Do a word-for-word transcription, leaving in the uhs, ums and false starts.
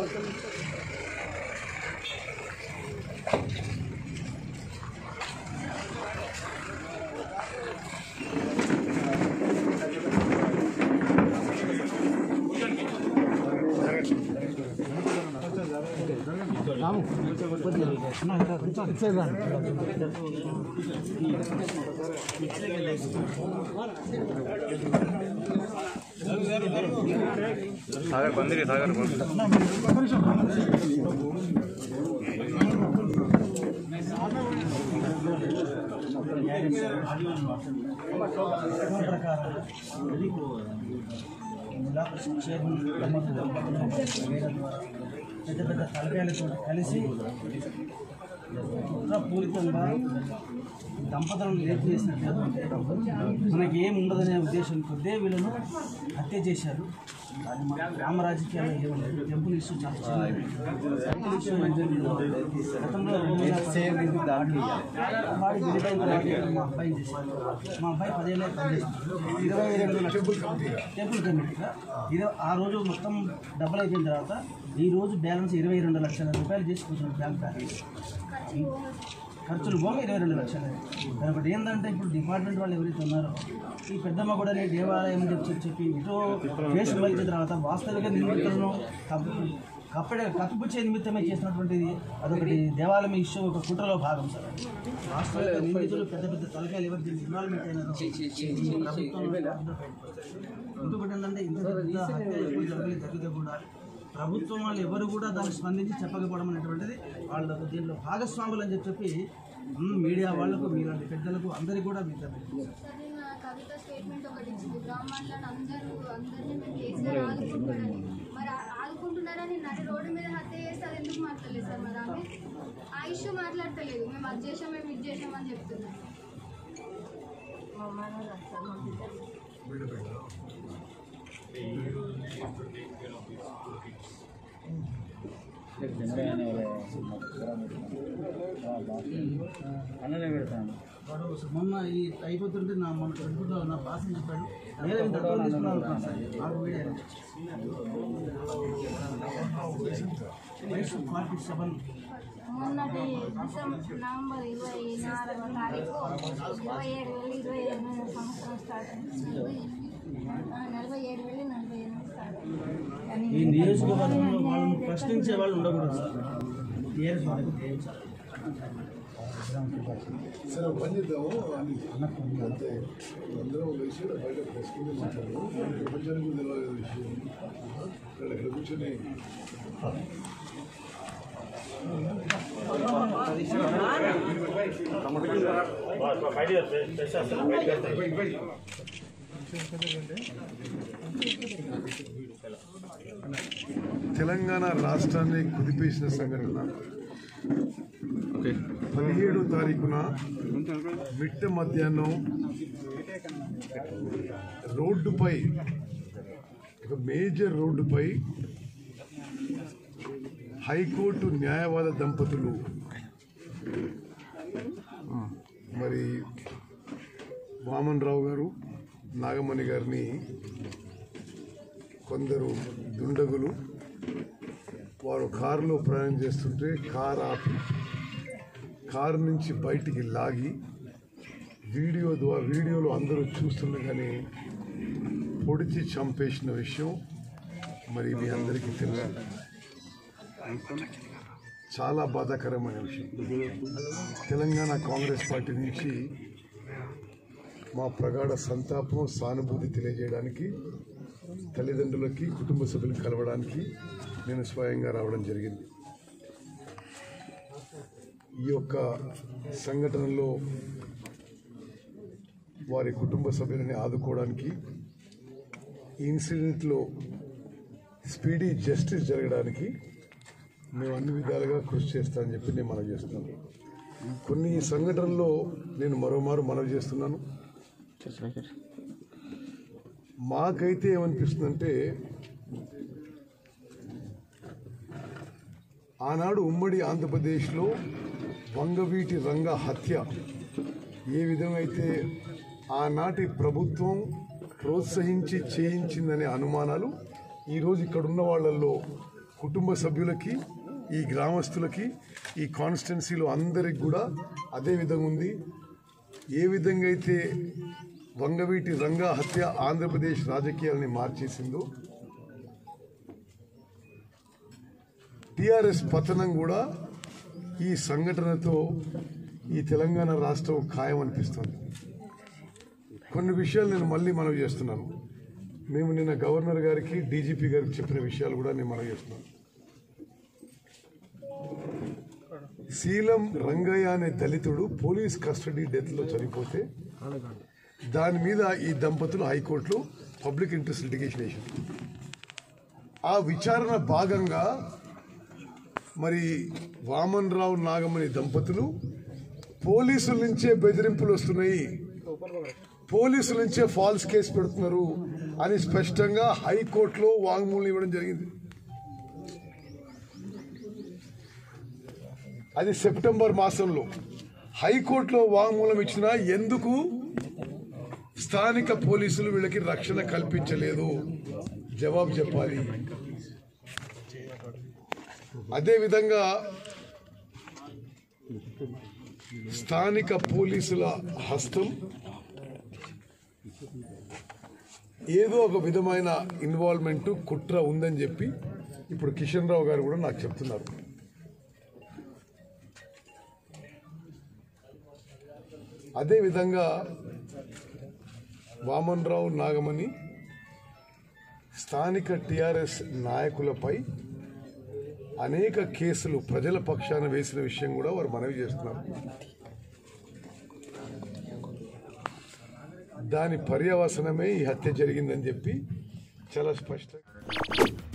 सागर बंदी सागर పెద్ద పెద్ద తలకాయలతో కలిసి కుట్రపూరితంగా దంపతులను రేపు చేసినట్టు మనకి ఏమి ఉండదనే ఉద్దేశం కొద్దే వీళ్ళను హత్య చేశారు. అది మన గ్రామ రాజకీయాల్లో ఏమలేదు. టెంపుల్ ఇష్యూ చాలా చిన్నది. టెంపుల్ ఇష్యూ గతంలో వాడి విడిపోయిన తర్వాత మా అబ్బాయి చేశారు. మా అబ్బాయి పదేళ్ళే పనిచేస్తారు. ఇరవై రెండు లక్షలు టెంపుల్ కమిటీగా ఇరవై ఆ రోజు మొత్తం డబ్బులు అయిపోయిన తర్వాత ఈ రోజు బ్యాలెన్స్ ఇరవై రెండు లక్షల రూపాయలు చేసి కూర్చున్నాం బ్యాంక్ బ్యాలెన్స్. ఖర్చులు పోగా ఇరవై రెండు లక్షలు. కాబట్టి ఏంటంటే ఇప్పుడు డిపార్ట్మెంట్ వాళ్ళు ఎవరైతే ఉన్నారో ఈ పెద్దమ్మ కూడా నేను దేవాలయం చెప్పి చెప్పి ఇటో కేసు మళ్ళీ తర్వాత వాస్తవిక నిమిత్తులను కప్పడే కప్పిపుచ్చే నిమిత్తమే చేసినటువంటిది అదొకటి దేవాలయం ఇష్యూ ఒక కుట్రలో భాగం సార్. వాస్తవిక నిందితులు పెద్ద పెద్ద తలకాయలు ఎవరు దీనికి ఇన్వాల్వ్మెంట్ అయినారో ఇంకొకటి ఏంటంటే ఇంత పెద్ద హత్య ఎప్పుడు జరగలేదు జరిగితే కూడా ప్రభుత్వం వాళ్ళు ఎవరు కూడా దాన్ని స్పందించి చెప్పకపోవడం అనేటువంటిది వాళ్ళు దీంట్లో భాగస్వాములు అని చెప్పి మీడియా వాళ్ళకు మీలాంటి పెద్దలకు అందరికీ కూడా కవిత స్టేట్మెంట్ ఒకటి ఇచ్చింది. బ్రాహ్మణులను అందరూ అందరినీ మేము కేసీఆర్ ఆదుకుంటున్నారని, మరి ఆదుకుంటున్నారని నడి రోడ్డు మీద హత్య చేస్తే అది ఎందుకు మాట్లాడలేదు సార్? మరి ఆమె ఆ ఇష్యూ మాట్లాడతలేదు. మేము అది చేసాం మేము ఇది చేసామని చెప్తున్నాం. అన్ననే పెడతాను మొన్న ఈ అయిపోతుంటే నా మొన్న పెట్టుకుంటా నా బాస్ చెప్పాడు నేను ఇంత డబ్బులు తీసుకున్నాను సార్ నాకు వీడియో ఫార్టీ సెవెన్ మొన్నటి డిసెంబర్ నవంబర్ ఇరవై నాలుగవ తారీఖు ఇరవై ఏడు వేలు ఇరవై ఎనిమిది సంవత్సరం స్టార్ట్ అయింది. నలభై ఏడు వేలు నలభై ఎనిమిది స్టార్ట్ అయింది. ఈ నియోజకవర్గంలో వాళ్ళని ప్రశ్నించే వాళ్ళు ఉండకూడదు సార్. టీఆర్ఎస్ వాళ్ళకి సరే పని చేద్దాము అంతే అందరం కలిసి బయట ప్రశ్న మాట్లాడము ప్రపంచానికి తెలియదు విషయం ఇక్కడ ఇక్కడ కూర్చొని తెలంగాణ రాష్ట్రాన్ని కుదిపేసిన సంఘటన పదిహేడో తారీఖున మిట్ట మధ్యాహ్నం రోడ్డుపై ఒక మేజర్ రోడ్డుపై హైకోర్టు న్యాయవాద దంపతులు మరి వామన్ రావు గారు నాగమణి గారిని కొందరు దుండగులు వారు కారులో ప్రయాణం చేస్తుంటే కారు ఆపి కారు నుంచి బయటికి లాగి వీడియో ద్వారా వీడియోలో అందరూ చూస్తుండగానే పొడిచి చంపేసిన విషయం మరి మీ అందరికీ తెలుసు. చాలా బాధాకరమైన విషయం. తెలంగాణ కాంగ్రెస్ పార్టీ నుంచి మా ప్రగాఢ సంతాపం సానుభూతి తెలియజేయడానికి తల్లిదండ్రులకి కుటుంబ సభ్యులను కలవడానికి నేను స్వయంగా రావడం జరిగింది. ఈ యొక్క సంఘటనలో వారి కుటుంబ సభ్యులని ఆదుకోవడానికి ఈ ఇన్సిడెంట్లో స్పీడీ జస్టిస్ జరగడానికి మేము అన్ని విధాలుగా కృషి చేస్తామని చెప్పి నేను మనవి చేస్తున్నాను. కొన్ని సంఘటనల్లో నేను మరోమారు మనవి చేస్తున్నాను. మాకైతే ఏమనిపిస్తుందంటే ఆనాడు ఉమ్మడి ఆంధ్రప్రదేశ్లో వంగవీటి రంగ హత్య ఏ విధంగా అయితే ఆనాటి ప్రభుత్వం ప్రోత్సహించి చేయించిందనే అనుమానాలు ఈరోజు ఇక్కడున్న వాళ్ళల్లో కుటుంబ సభ్యులకి, ఈ గ్రామస్తులకి, ఈ కాన్స్టిట్యున్సీలో అందరికి కూడా అదే విధంగా ఉంది. ఏ విధంగా అయితే వంగవీటి రంగా హత్య ఆంధ్రప్రదేశ్ రాజకీయాలని మార్చేసిందో, టిఆర్ఎస్ పతనం కూడా ఈ సంఘటనతో ఈ తెలంగాణ రాష్ట్రం ఖాయం అనిపిస్తుంది. కొన్ని విషయాలు నేను మళ్ళీ మనవి చేస్తున్నాను. మేము నిన్న గవర్నర్ గారికి, డీజీపీ గారికి చెప్పిన విషయాలు కూడా నేను మనవి చేస్తున్నాను. శీలం రంగయ్య అనే దళితుడు పోలీస్ కస్టడీ డెత్లో చనిపోతే దాని మీద ఈ దంపతులు హైకోర్టులో పబ్లిక్ ఇంట్రెస్ట్ లిటిగేషన్ వేసింది. ఆ విచారణ భాగంగా మరి వామన్ రావు నాగమణి దంపతులు పోలీసుల నుంచే బెదిరింపులు వస్తున్నాయి, పోలీసుల నుంచే ఫాల్స్ కేసు పెడుతున్నారు అని స్పష్టంగా హైకోర్టులో వాంగ్మూలం ఇవ్వడం జరిగింది. అది సెప్టెంబర్ మాసంలో హైకోర్టులో వాంగ్మూలం ఇచ్చినా ఎందుకు స్థానిక పోలీసులు వీళ్ళకి రక్షణ కల్పించలేదు? జవాబు చెప్పాలి. అదేవిధంగా స్థానిక పోలీసుల హస్తం ఏదో ఒక విధమైన ఇన్వాల్వ్మెంట్, కుట్ర ఉందని చెప్పి ఇప్పుడు కిషన్ రావు గారు కూడా నాకు చెప్తున్నారు. అదేవిధంగా వామన్ రావు నాగమణి స్థానిక టిఆర్ఎస్ నాయకులపై అనేక కేసులు ప్రజల పక్షాన వేసిన విషయం కూడా వారు మనవి చేస్తున్నారు. దాని పర్యవసనమే ఈ హత్య జరిగిందని చెప్పి చాలా స్పష్టంగా